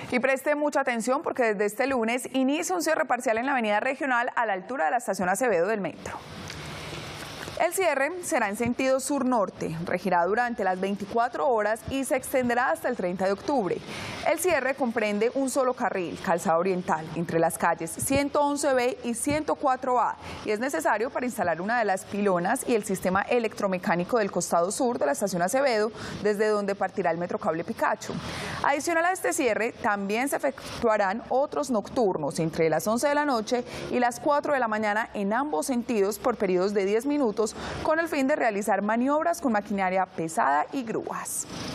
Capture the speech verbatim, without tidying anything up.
Y preste mucha atención porque desde este lunes inicia un cierre parcial en la avenida Regional a la altura de la estación Acevedo del metro. El cierre será en sentido sur-norte, regirá durante las veinticuatro horas y se extenderá hasta el treinta de octubre. El cierre comprende un solo carril, calzada oriental, entre las calles ciento once B y ciento cuatro A, y es necesario para instalar una de las pilonas y el sistema electromecánico del costado sur de la estación Acevedo, desde donde partirá el Metrocable Picacho. Adicional a este cierre, también se efectuarán otros nocturnos entre las once de la noche y las cuatro de la mañana en ambos sentidos por periodos de diez minutos, con el fin de realizar maniobras con maquinaria pesada y grúas.